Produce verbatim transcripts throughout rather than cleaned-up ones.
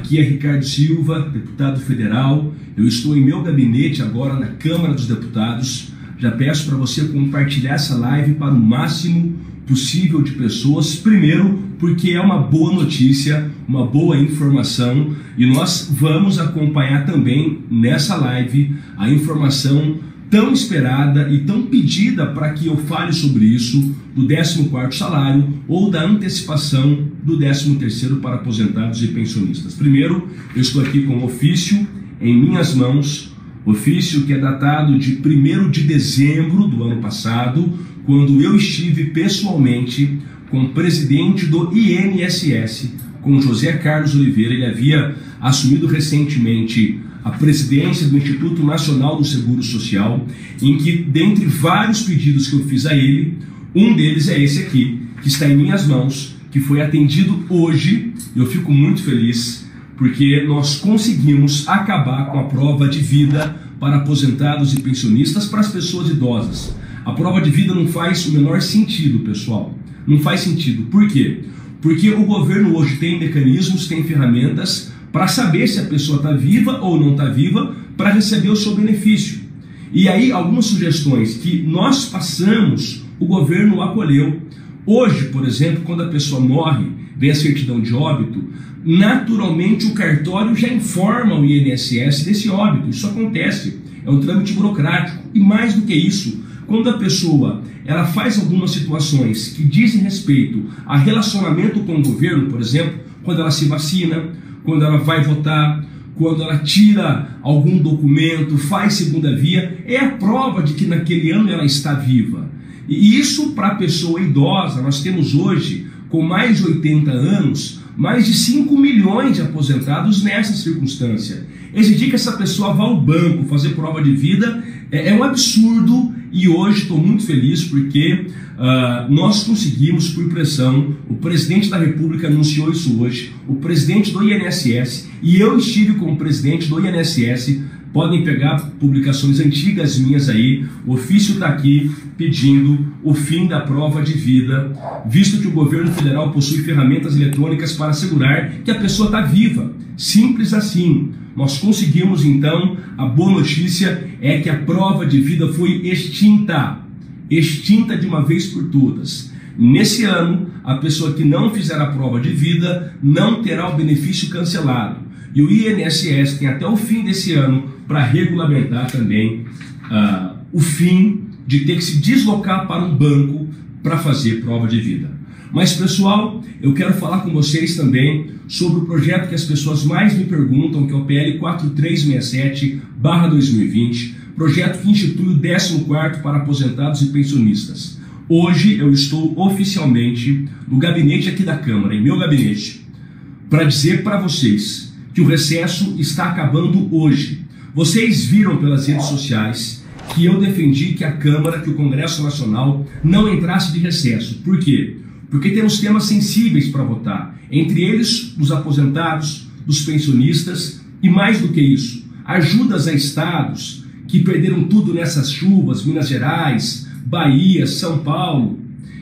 Aqui é Ricardo Silva, deputado federal. Eu estou em meu gabinete agora na Câmara dos Deputados. Já peço para você compartilhar essa live para o máximo possível de pessoas. Primeiro, porque é uma boa notícia, uma boa informação, e nós vamos acompanhar também nessa live a informação tão esperada e tão pedida para que eu fale sobre isso, do décimo quarto salário ou da antecipação do décimo terceiro para aposentados e pensionistas. Primeiro, eu estou aqui com o ofício em minhas mãos, ofício que é datado de primeiro de dezembro do ano passado, quando eu estive pessoalmente com o presidente do I N S S, com José Carlos Oliveira. Ele havia assumido recentemente a presidência do Instituto Nacional do Seguro Social, em que, dentre vários pedidos que eu fiz a ele, um deles é esse aqui, que está em minhas mãos, que foi atendido hoje. Eu fico muito feliz, porque nós conseguimos acabar com a prova de vida para aposentados e pensionistas para as pessoas idosas. A prova de vida não faz o menor sentido, pessoal. Não faz sentido. Por quê? Porque o governo hoje tem mecanismos, tem ferramentas para saber se a pessoa está viva ou não está viva para receber o seu benefício. E aí algumas sugestões que nós passamos, o governo acolheu. Hoje, por exemplo, quando a pessoa morre, vem a certidão de óbito, naturalmente o cartório já informa o I N S S desse óbito. Isso acontece, é um trâmite burocrático. E mais do que isso, quando a pessoa ela faz algumas situações que dizem respeito a relacionamento com o governo, por exemplo, quando ela se vacina, quando ela vai votar, quando ela tira algum documento, faz segunda via, é a prova de que naquele ano ela está viva. E isso para a pessoa idosa, nós temos hoje, com mais de oitenta anos, mais de cinco milhões de aposentados nessa circunstância. Exigir que essa pessoa vá ao banco fazer prova de vida é, é um absurdo, e hoje estou muito feliz porque uh, nós conseguimos, por pressão, o presidente da República anunciou isso hoje, o presidente do I N S S, e eu estive com o presidente do I N S S. Podem pegar publicações antigas minhas aí, o ofício está aqui pedindo o fim da prova de vida, visto que o governo federal possui ferramentas eletrônicas para assegurar que a pessoa está viva. Simples assim. Nós conseguimos então, a boa notícia é que a prova de vida foi extinta, extinta de uma vez por todas. Nesse ano, a pessoa que não fizer a prova de vida não terá o benefício cancelado. E o I N S S tem até o fim desse ano para regulamentar também uh, o fim de ter que se deslocar para um banco para fazer prova de vida. Mas, pessoal, eu quero falar com vocês também sobre o projeto que as pessoas mais me perguntam, que é o P L quatro três seis sete barra dois mil e vinte, projeto que institui o décimo quarto para aposentados e pensionistas. Hoje eu estou oficialmente no gabinete aqui da Câmara, em meu gabinete, para dizer para vocês que o recesso está acabando hoje. Vocês viram pelas redes sociais que eu defendi que a Câmara, que o Congresso Nacional não entrasse de recesso. Por quê? Porque temos temas sensíveis para votar, entre eles dos aposentados, dos pensionistas e, mais do que isso, ajudas a estados que perderam tudo nessas chuvas, Minas Gerais, Bahia, São Paulo.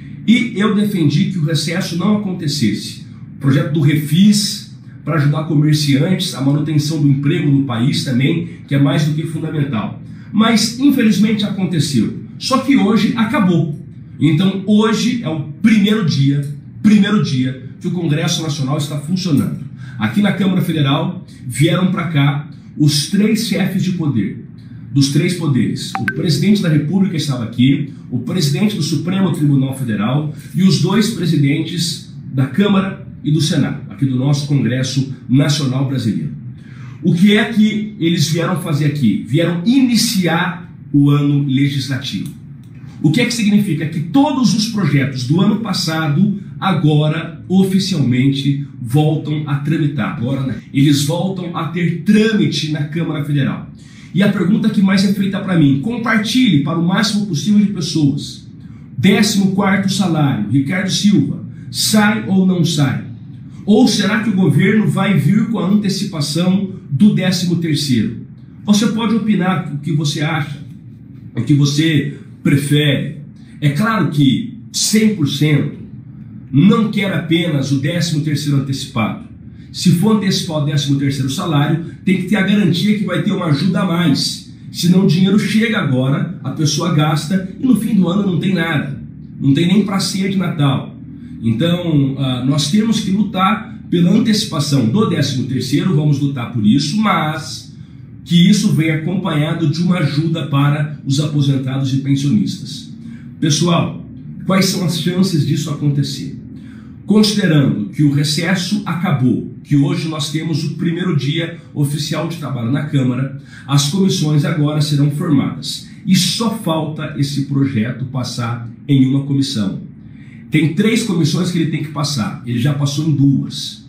E eu defendi que o recesso não acontecesse. O projeto do Refis, para ajudar comerciantes, a manutenção do emprego no país também, que é mais do que fundamental. Mas, infelizmente, aconteceu. Só que hoje acabou. Então, hoje é o primeiro dia, primeiro dia que o Congresso Nacional está funcionando. Aqui na Câmara Federal, vieram para cá os três chefes de poder, dos três poderes. O presidente da República estava aqui, o presidente do Supremo Tribunal Federal e os dois presidentes da Câmara e do Senado, aqui do nosso Congresso Nacional Brasileiro. O que é que eles vieram fazer aqui? Vieram iniciar o ano legislativo. O que é que significa? Que todos os projetos do ano passado, agora, oficialmente, voltam a tramitar. Agora, né? Eles voltam a ter trâmite na Câmara Federal. E a pergunta que mais é feita para mim, compartilhe para o máximo possível de pessoas. décimo quarto salário, Ricardo Silva, sai ou não sai? Ou será que o governo vai vir com a antecipação do décimo terceiro? Você pode opinar o que você acha, o que você prefere. É claro que cem por cento não quer apenas o décimo terceiro antecipado. Se for antecipar o décimo terceiro salário, tem que ter a garantia que vai ter uma ajuda a mais. Senão o dinheiro chega agora, a pessoa gasta e no fim do ano não tem nada. Não tem nem para ceia de Natal. Então, uh, nós temos que lutar pela antecipação do décimo terceiro, vamos lutar por isso, mas que isso venha acompanhado de uma ajuda para os aposentados e pensionistas. Pessoal, quais são as chances disso acontecer? Considerando que o recesso acabou, que hoje nós temos o primeiro dia oficial de trabalho na Câmara, as comissões agora serão formadas. E só falta esse projeto passar em uma comissão. Tem três comissões que ele tem que passar, ele já passou em duas.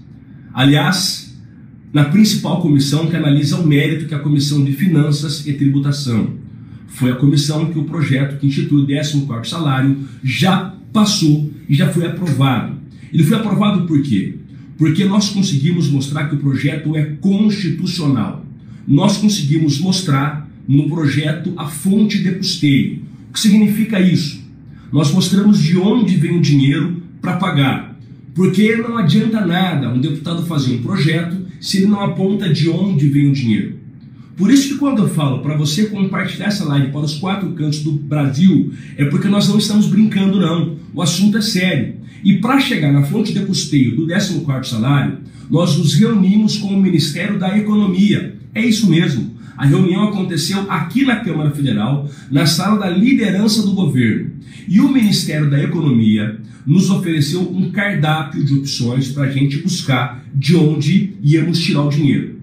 Aliás, na principal comissão que analisa o mérito, que é a Comissão de Finanças e Tributação. Foi a comissão que o projeto que institui o décimo quarto salário já passou e já foi aprovado. Ele foi aprovado por quê? Porque nós conseguimos mostrar que o projeto é constitucional. Nós conseguimos mostrar no projeto a fonte de custeio. O que significa isso? Nós mostramos de onde vem o dinheiro para pagar. Porque não adianta nada um deputado fazer um projeto se ele não aponta de onde vem o dinheiro. Por isso que quando eu falo para você compartilhar essa live para os quatro cantos do Brasil, é porque nós não estamos brincando não. O assunto é sério. E para chegar na fonte de custeio do décimo quarto salário, nós nos reunimos com o Ministério da Economia. É isso mesmo. A reunião aconteceu aqui na Câmara Federal, na sala da liderança do governo. E o Ministério da Economia nos ofereceu um cardápio de opções para a gente buscar de onde íamos tirar o dinheiro.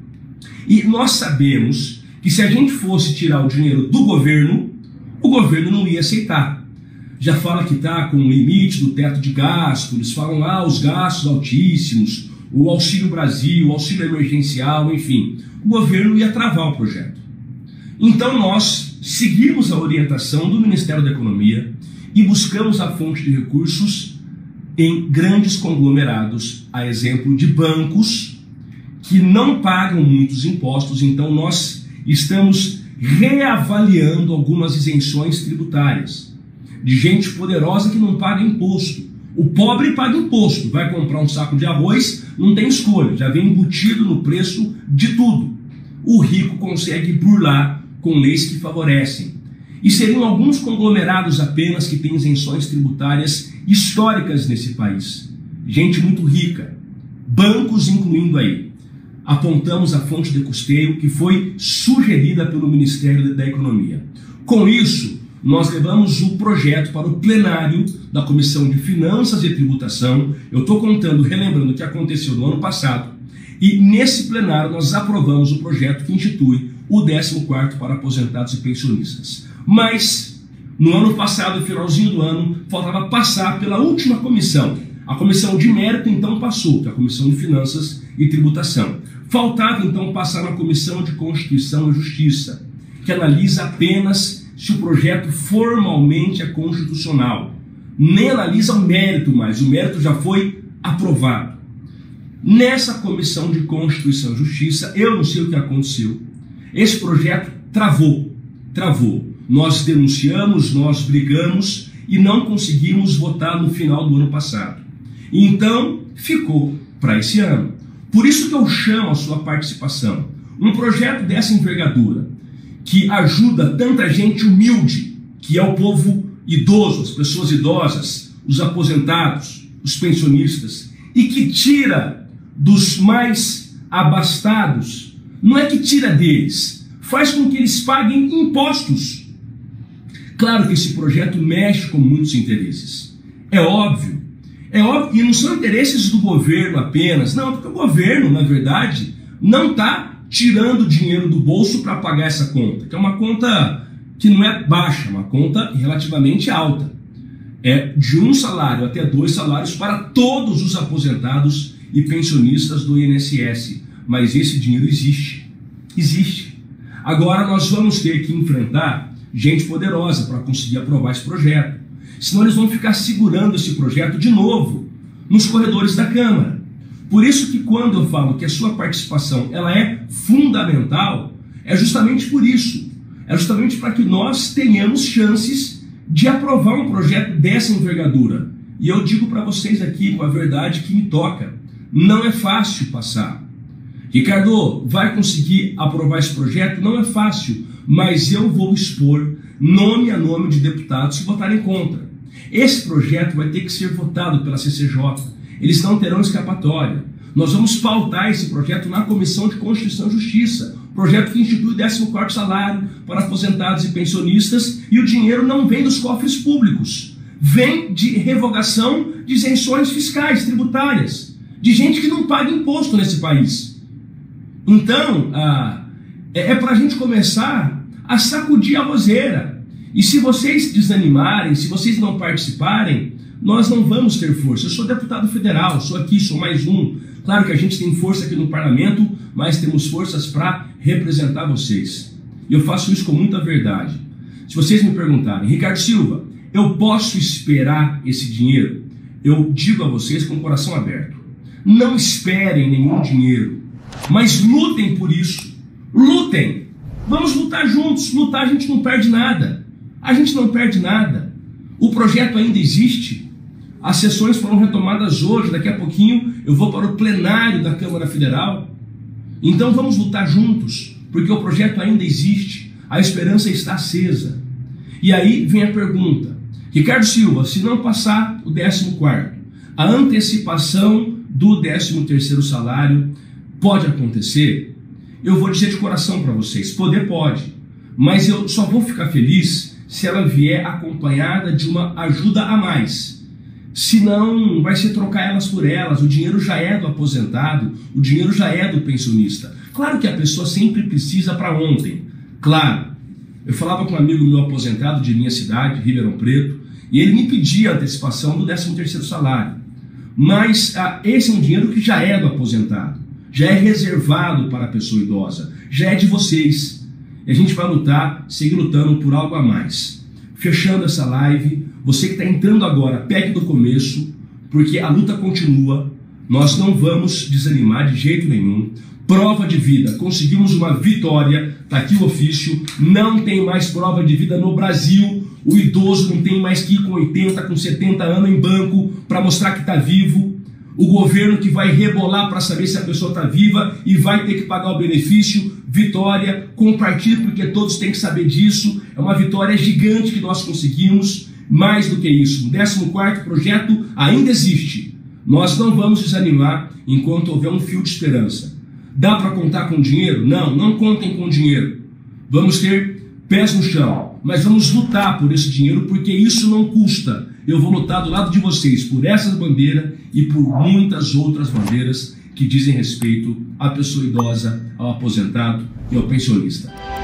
E nós sabemos que se a gente fosse tirar o dinheiro do governo, o governo não ia aceitar. Já fala que está com o limite do teto de gasto, eles falam lá os gastos altíssimos, o Auxílio Brasil, o auxílio emergencial, enfim. O governo ia travar o projeto. Então nós seguimos a orientação do Ministério da Economia e buscamos a fonte de recursos em grandes conglomerados, a exemplo de bancos que não pagam muitos impostos, então nós estamos reavaliando algumas isenções tributárias de gente poderosa que não paga imposto. O pobre paga imposto, vai comprar um saco de arroz, não tem escolha, já vem embutido no preço de tudo. O rico consegue burlar com leis que favorecem. E seriam alguns conglomerados apenas que têm isenções tributárias históricas nesse país. Gente muito rica, bancos incluindo aí. Apontamos a fonte de custeio que foi sugerida pelo Ministério da Economia. Com isso, nós levamos o projeto para o plenário da Comissão de Finanças e Tributação. Eu estou contando, relembrando o que aconteceu no ano passado. E nesse plenário nós aprovamos o projeto que institui o décimo quarto para aposentados e pensionistas. Mas, no ano passado, no finalzinho do ano, faltava passar pela última comissão. A comissão de mérito então passou, que é a Comissão de Finanças e Tributação. Faltava então passar na Comissão de Constituição e Justiça, que analisa apenas se o projeto formalmente é constitucional. Nem analisa o mérito mais, o mérito já foi aprovado. Nessa Comissão de Constituição e Justiça, eu não sei o que aconteceu. Esse projeto travou, travou. Nós denunciamos, nós brigamos e não conseguimos votar no final do ano passado. Então, ficou para esse ano. Por isso que eu chamo a sua participação. Um projeto dessa envergadura, que ajuda tanta gente humilde, que é o povo idoso, as pessoas idosas, os aposentados, os pensionistas, e que tira dos mais abastados, não é que tira deles, faz com que eles paguem impostos. Claro que esse projeto mexe com muitos interesses, é óbvio, é óbvio, e não são interesses do governo apenas, não, porque o governo, na verdade, não está tirando dinheiro do bolso para pagar essa conta, que é uma conta que não é baixa, uma conta relativamente alta. É de um salário até dois salários para todos os aposentados e pensionistas do I N S S. Mas esse dinheiro existe. Existe. Agora nós vamos ter que enfrentar gente poderosa para conseguir aprovar esse projeto. Senão eles vão ficar segurando esse projeto de novo nos corredores da Câmara. Por isso que quando eu falo que a sua participação ela é fundamental, é justamente por isso. É justamente para que nós tenhamos chances de aprovar um projeto dessa envergadura. E eu digo para vocês aqui com a verdade que me toca. não é fácil passar. Ricardo, vai conseguir aprovar esse projeto? Não é fácil, mas eu vou expor nome a nome de deputados que votarem contra. Esse projeto vai ter que ser votado pela C C J. Eles não terão escapatória. Nós vamos pautar esse projeto na Comissão de Constituição e Justiça. Projeto que institui o décimo quarto salário para aposentados e pensionistas, e o dinheiro não vem dos cofres públicos. Vem de revogação de isenções fiscais, tributárias, de gente que não paga imposto nesse país. Então, ah, é, é para a gente começar a sacudir a roseira. E se vocês desanimarem, se vocês não participarem, nós não vamos ter força. Eu sou deputado federal, sou aqui, sou mais um. Claro que a gente tem força aqui no parlamento, mas temos forças para representar vocês. E eu faço isso com muita verdade. Se vocês me perguntarem, Ricardo Silva, eu posso esperar esse dinheiro? Eu digo a vocês com o coração aberto. Não esperem nenhum dinheiro, mas lutem por isso. Lutem. Vamos lutar juntos. Lutar a gente não perde nada. A gente não perde nada. O projeto ainda existe. As sessões foram retomadas hoje. Daqui a pouquinho eu vou para o plenário da Câmara Federal. Então vamos lutar juntos, porque o projeto ainda existe. A esperança está acesa. E aí vem a pergunta. Ricardo Silva, se não passar o décimo quarto, a antecipação do décimo terceiro salário pode acontecer? Eu vou dizer de coração para vocês, poder pode, mas eu só vou ficar feliz se ela vier acompanhada de uma ajuda a mais. Senão vai ser trocar elas por elas, o dinheiro já é do aposentado, o dinheiro já é do pensionista. Claro que a pessoa sempre precisa para ontem, claro. Eu falava com um amigo meu aposentado de minha cidade, Ribeirão Preto, e ele me pedia a antecipação do décimo terceiro salário. Mas ah, esse é um dinheiro que já é do aposentado, já é reservado para a pessoa idosa, já é de vocês. E a gente vai lutar, seguir lutando por algo a mais. Fechando essa live, você que está entrando agora, pegue do começo, porque a luta continua, nós não vamos desanimar de jeito nenhum. Prova de vida, conseguimos uma vitória, está aqui o ofício, não tem mais prova de vida no Brasil, o idoso não tem mais que ir com oitenta, com setenta anos em banco para mostrar que está vivo, o governo que vai rebolar para saber se a pessoa está viva e vai ter que pagar o benefício, vitória, compartilhe porque todos têm que saber disso, é uma vitória gigante que nós conseguimos, mais do que isso, o décimo quarto projeto ainda existe, nós não vamos desanimar enquanto houver um fio de esperança. Dá para contar com dinheiro? Não, não contem com dinheiro. Vamos ter pés no chão, mas vamos lutar por esse dinheiro, porque isso não custa. Eu vou lutar do lado de vocês por essa bandeira e por muitas outras bandeiras que dizem respeito à pessoa idosa, ao aposentado e ao pensionista.